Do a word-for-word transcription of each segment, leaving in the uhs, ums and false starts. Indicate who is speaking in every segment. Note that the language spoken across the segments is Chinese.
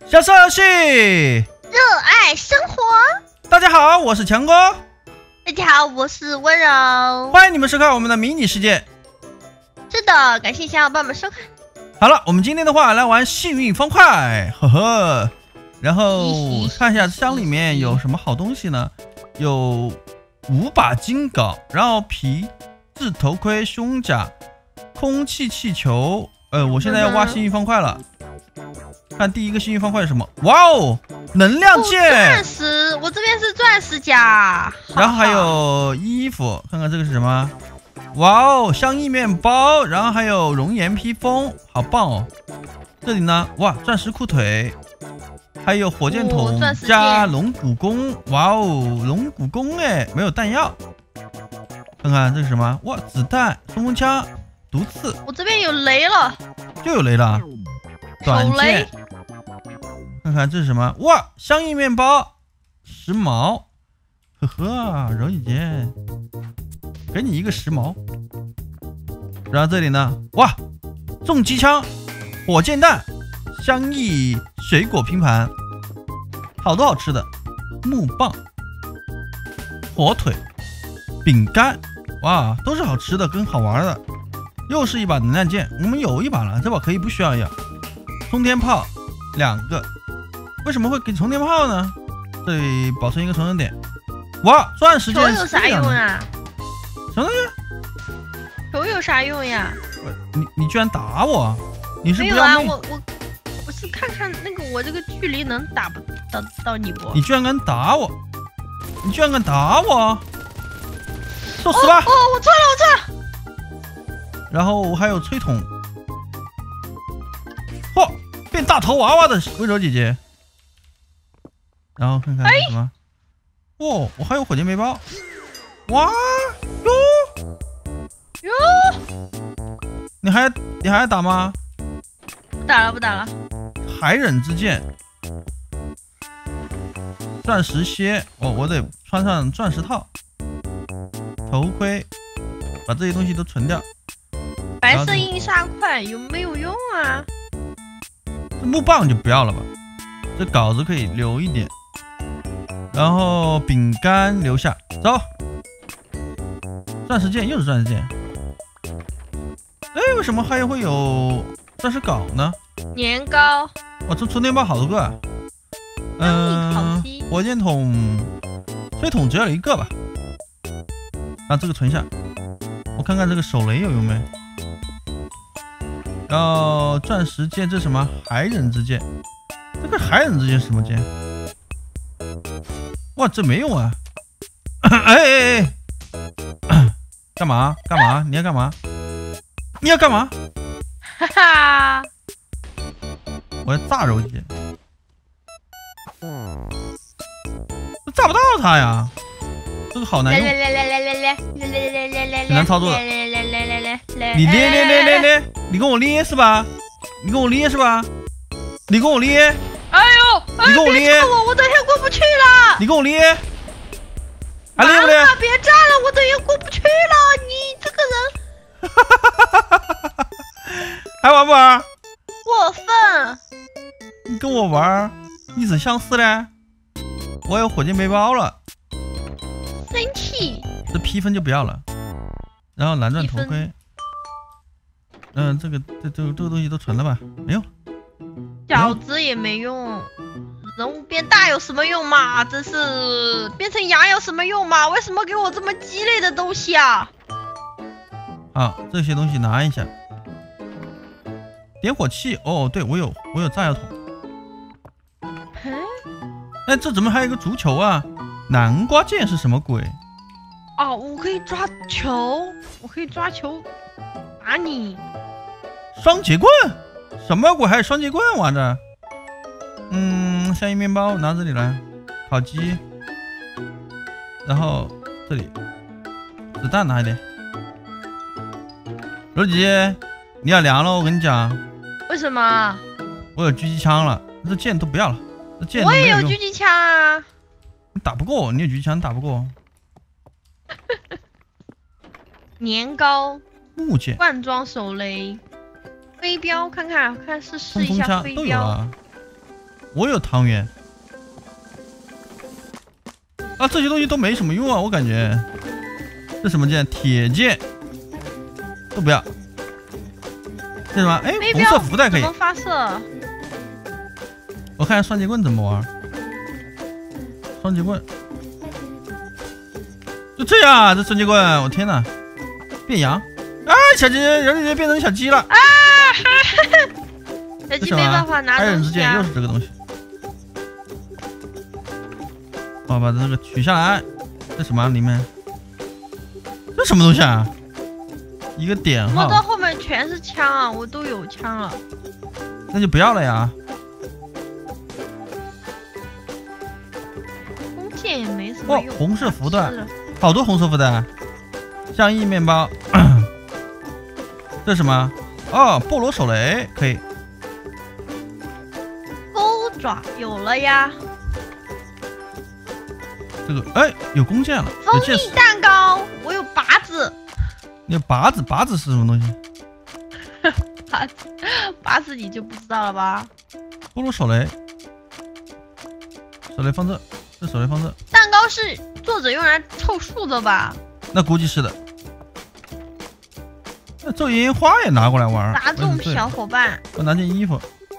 Speaker 1: 享受游戏，
Speaker 2: 热爱生活。
Speaker 1: 大家好，我是强哥。
Speaker 2: 大家好，我是温柔。
Speaker 1: 欢迎你们收看我们的迷你世界。
Speaker 2: 是的，感谢小伙伴们收看。
Speaker 1: 好了，我们今天的话来玩幸运方块，呵呵。然后看一下箱里面有什么好东西呢？有五把金镐，然后皮质头盔、胸甲、空气气球。呃，我现在要挖幸运方块了。看第一个幸运方块是什么？哇哦，能量剑！
Speaker 2: 钻石，我这边是钻石甲。
Speaker 1: 然后还有衣服，看看这个是什么？哇哦，香芋面包，然后还有熔岩披风，好棒哦！这里呢，哇，钻石裤腿，还有火箭筒、哦、加龙骨弓，哇哦，龙骨弓哎，没有弹药。看看这是什么？哇，子弹、冲锋枪、毒刺。
Speaker 2: 我这边有雷了，
Speaker 1: 就有雷了。短剑。看看这是什么？哇，香芋面包，时髦，呵呵，柔姐姐，给你一个时髦。然后这里呢，哇，重机枪，火箭弹，香芋水果拼盘，好多好吃的，木棒，火腿，饼干，哇，都是好吃的跟好玩的。又是一把能量剑，我们有一把了，这把可以不需要要。冲天炮两个。为什么会给充电炮呢？这里保存一个存储点。哇，钻石剑
Speaker 2: 球有啥用啊？
Speaker 1: 什么东西？
Speaker 2: 球有啥用呀？
Speaker 1: 你你居然打我！你是不要
Speaker 2: 没有啊？我我我是看看那个我这个距离能打不到到你不？
Speaker 1: 你居然敢打我！你居然敢打我！受死吧！
Speaker 2: 哦，哦我错了，我错了。
Speaker 1: 然后我还有吹筒。嚯、哦，变大头娃娃的温柔姐姐。然后看看是什么？哦，我还有火箭背包。哇哟
Speaker 2: 哟！
Speaker 1: 你还你还打吗？
Speaker 2: 不打了，不打了。
Speaker 1: 海忍之剑，钻石靴。哦，我得穿上钻石套。头盔，把这些东西都存掉。
Speaker 2: 白色印刷块有没有用啊？
Speaker 1: 这木棒就不要了吧，这稿子可以留一点。然后饼干留下，走。钻石剑又是钻石剑。哎，为什么还会有钻石镐呢？
Speaker 2: 年糕。
Speaker 1: 哇，这充电宝好多个啊。嗯、呃，火箭筒、吹筒只要有一个吧。把这个存下。我看看这个手雷有用没。然后钻石剑，这是什么？海忍之剑。这个海忍之剑是什么剑？哇，这没用啊！哎哎哎，干嘛干嘛？你要干嘛？你要干嘛？
Speaker 2: 哈哈！
Speaker 1: 我要炸柔姐，炸不到他呀！这个好难用，
Speaker 2: 来来来来来来来来来来，
Speaker 1: 很难操作的。
Speaker 2: 来来来来来来来，
Speaker 1: 你咧咧咧咧咧，你跟我咧是吧？你跟我咧是吧？你跟我咧。
Speaker 2: 哎呦！
Speaker 1: 你跟我咧！
Speaker 2: 我我等下过不去了。
Speaker 1: 你跟我咧！还咧不咧？
Speaker 2: 别炸了，我等下过不去了。你这个
Speaker 1: 人，还玩不玩？
Speaker 2: 过分！
Speaker 1: 你跟我玩，意思相似嘞。我有火箭背包了。
Speaker 2: 生气。
Speaker 1: 这披风就不要了。然后蓝钻头盔。嗯、呃，这个这这这个东西都存了吧？没用。
Speaker 2: 饺子也没用，人物变大有什么用嘛？真是变成羊有什么用嘛？为什么给我这么鸡肋的东西啊？
Speaker 1: 好，这些东西拿一下。点火器，哦，对我有，我有炸药桶。哎，这怎么还有一个足球啊？南瓜剑是什么鬼？
Speaker 2: 哦，我可以抓球，我可以抓球打你。
Speaker 1: 双节棍。什么鬼？还有双节棍玩着？嗯，香芋面包拿这里来，烤鸡，然后这里子弹拿一点。柔姐姐，你要凉了，我跟你讲。
Speaker 2: 为什么？
Speaker 1: 我有狙击枪了，这剑都不要了，这剑
Speaker 2: 我也有狙击枪啊。
Speaker 1: 你打不过我，你有狙击枪打不过我。
Speaker 2: 年糕、
Speaker 1: 木剑、
Speaker 2: 罐装手雷。飞镖，看看看是试一下飞镖。
Speaker 1: 我有汤圆。啊，这些东西都没什么用啊，我感觉。这什么剑？铁剑。都不要。这什么？哎，红色福袋可以。
Speaker 2: 怎么发射？
Speaker 1: 我看双节棍怎么玩。双节棍。就这样啊，这双节棍，我天哪！变羊。啊，小鸡，人类变成小鸡了。
Speaker 2: 啊！小鸡没办法拿东西啊。
Speaker 1: 又是这个东西。我把这个取下来。这什么里面？这什么东西啊？一个点号。
Speaker 2: 我这后面全是枪啊，我都有枪了。
Speaker 1: 那就不要了呀。
Speaker 2: 弓箭也没什么用。
Speaker 1: 哦，红色福袋，好多红色福袋。象印面包。这是什么？哦，菠萝手雷可以。
Speaker 2: 钩爪有了呀。
Speaker 1: 这个哎，有弓箭了。
Speaker 2: 蜂蜜蛋糕，我有拔子。
Speaker 1: 你有拔子，拔子是什么东西？
Speaker 2: 拔子，拔子你就不知道了吧？
Speaker 1: 菠萝手雷，手雷放这，这手雷放这。
Speaker 2: 蛋糕是作者用来凑数的吧？
Speaker 1: 那估计是的。那咒烟花也拿过来玩。
Speaker 2: 砸中小伙伴。
Speaker 1: 我拿件衣服。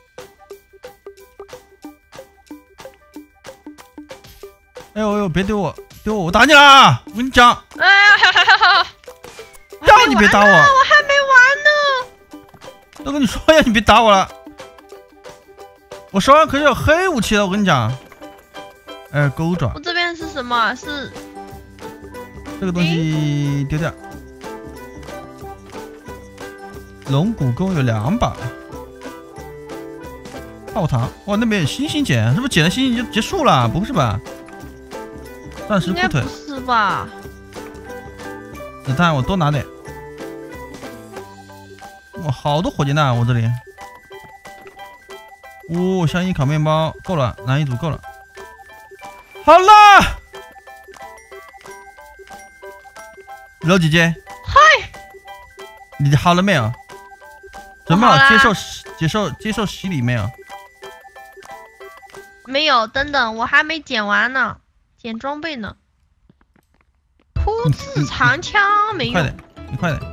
Speaker 1: 哎呦哎呦，别丢我，丢我，我打你啦！我跟你讲。
Speaker 2: 哎呀！
Speaker 1: 叫你别打我，我
Speaker 2: 还没完呢。
Speaker 1: 都跟你说呀，你别打我了。我手上可是有黑武器的，我跟你讲。哎，钩爪。
Speaker 2: 我这边是什么？是
Speaker 1: 这个东西丢掉。龙骨钩有两把。炮膛，哇，那边有星星捡，是不是捡了星星就结束了？不是吧？钻石裤腿。
Speaker 2: 不是吧？
Speaker 1: 子弹我多拿点。哇，好多火箭弹，我这里。哦，香烟烤面包够了，拿一组够了。好了，柔姐姐，
Speaker 2: 嗨，
Speaker 1: 你好了没有？准备好接受接受接受洗礼没有？
Speaker 2: 没有，等等，我还没捡完呢，捡装备呢。突刺长枪没有。
Speaker 1: 快点，你快点，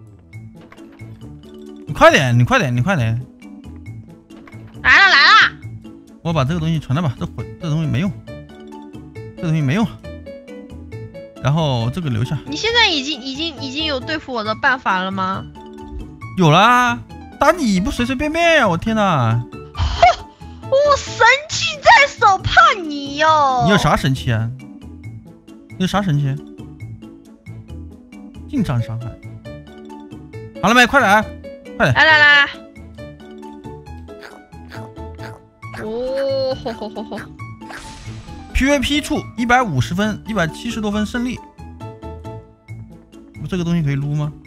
Speaker 1: 你快点，你快点，你快点！
Speaker 2: 来了来了！
Speaker 1: 我把这个东西传了吧，这毁这东西没用，这东西没用。然后这个留下。
Speaker 2: 你现在已经已经已经有对付我的办法了吗？
Speaker 1: 有啦，打你不随随便便呀！我天哪！
Speaker 2: 我神器在手，怕你哟！
Speaker 1: 你有啥神器啊？你有啥神器？近战伤害。好了没？快点，快点！
Speaker 2: 来来来！哦吼吼吼吼
Speaker 1: ！P V P 处一百五十分，一百七十多分胜利。这个东西可以撸吗？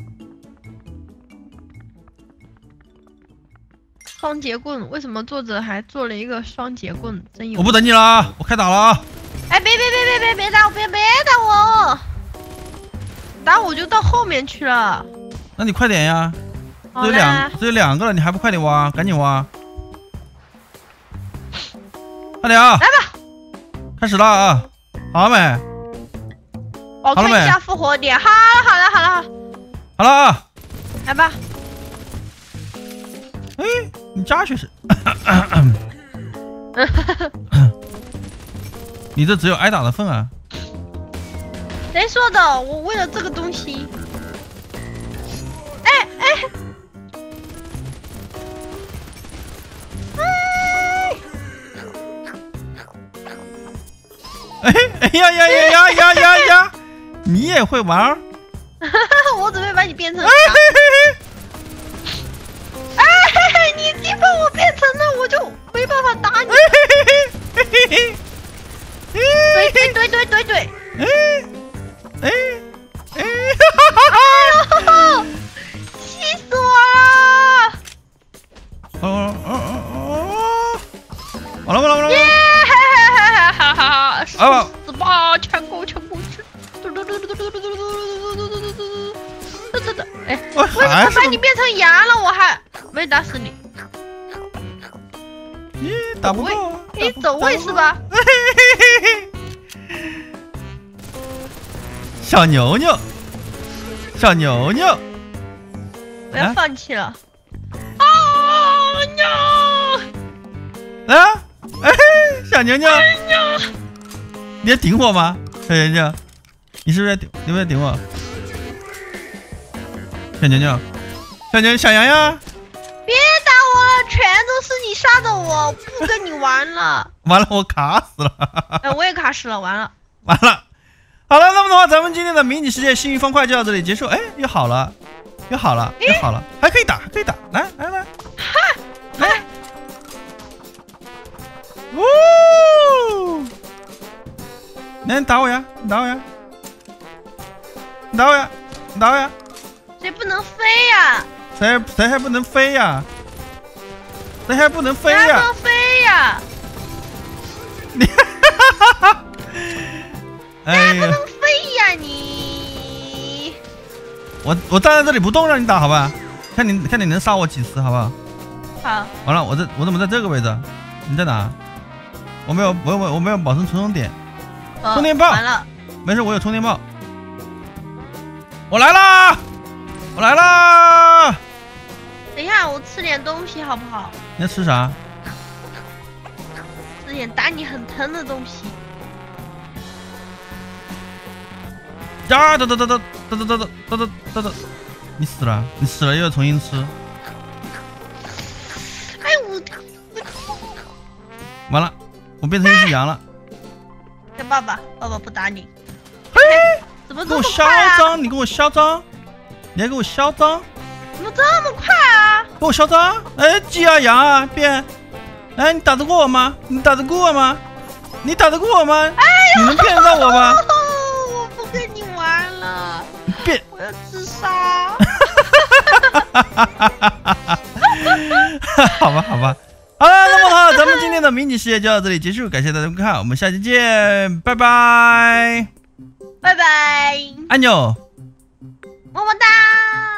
Speaker 2: 双节棍，为什么作者还做了一个双节棍？真有！
Speaker 1: 我不等你了，我开打了啊！
Speaker 2: 哎，别别别别别别打我！别别打我！打我就到后面去了。
Speaker 1: 那你快点呀！只有两，只有两个了，你还不快点挖？赶紧挖！快点啊！
Speaker 2: 来吧，
Speaker 1: 开始了啊！好了没？
Speaker 2: 我看一下复活点。好了好了好了
Speaker 1: 好了啊！
Speaker 2: 来吧。
Speaker 1: 哎，你家学生，你这只有挨打的份啊！
Speaker 2: 谁说的？我为了这个东西，哎哎，
Speaker 1: 哎哎呀呀呀呀呀呀呀！你也会玩？
Speaker 2: 我准备把你变成。哎，你你把我变成了，我就没办法打你。对对对对对对。
Speaker 1: 哎哎
Speaker 2: 哎！气死我了！
Speaker 1: 哦哦哦哦！好了好了好了！
Speaker 2: 耶！哈哈哈！
Speaker 1: 啊！
Speaker 2: 死吧！全攻全攻去！嘟嘟嘟嘟嘟嘟嘟嘟嘟嘟嘟嘟嘟嘟嘟嘟！哎，为什么把你变成羊了？我还没打死你。
Speaker 1: 咦，打不过。
Speaker 2: 你走位是吧？
Speaker 1: 小牛牛，小牛牛，
Speaker 2: 我要放弃了。啊 no！
Speaker 1: 啊，哎，小牛牛，你要顶我吗？小牛牛，你是不是要顶？你不要顶我？小牛牛，小牛小羊羊，
Speaker 2: 别打我了，全都是你杀的我，不跟你玩了。
Speaker 1: 完了，我卡死了。
Speaker 2: 哎，我也卡死了，完了，
Speaker 1: 完了。好了，那么的话，咱们今天的迷你世界幸运方块就到这里结束。哎，又好了，又好了，又好了，还可以打，还可以打，来来来，来，呜！来，你打我呀，你打我呀，你打我呀，你打我呀。
Speaker 2: 谁不能飞呀？
Speaker 1: 谁谁还不能飞呀？谁还不能飞呀？
Speaker 2: 谁还不能飞呀？
Speaker 1: 你哈哈哈！哎呀，
Speaker 2: 不能飞呀你！
Speaker 1: 我我站在这里不动，让你打好吧？看你看你能杀我几次，好不好？
Speaker 2: 好。
Speaker 1: 完了，我这我怎么在这个位置？你在哪？我没有我有我没有保存存充点。
Speaker 2: 哦、
Speaker 1: 充电宝。
Speaker 2: 完了。
Speaker 1: 没事，我有充电宝。我来啦！我来啦！
Speaker 2: 等一下，我吃点东西好不好？
Speaker 1: 你要吃啥？
Speaker 2: 吃点打你很疼的东西。
Speaker 1: 呀！哒哒哒哒哒哒哒哒哒哒哒！你死了！你死了又要重新吃。
Speaker 2: 哎我！
Speaker 1: 完了，我变成一只羊了。
Speaker 2: 叫爸爸，爸爸不打你。
Speaker 1: 嘿，
Speaker 2: 怎么这么
Speaker 1: 快啊？跟我嚣张！你跟我嚣张！你还给我嚣张？
Speaker 2: 怎么这么快啊？
Speaker 1: 给我嚣张！哎，鸡啊羊啊变！哎，你打得过我吗？你打得过我吗？你打得过我吗？哎呀，你能骗得到我吗？
Speaker 2: 我不跟你玩了，
Speaker 1: 变！
Speaker 2: 我要自杀！
Speaker 1: 好吧，好吧，好了，那么好，咱们今天的迷你世界就到这里结束，感谢大家观看，我们下期见，拜拜，
Speaker 2: 拜拜，
Speaker 1: 安妞，
Speaker 2: 么么哒。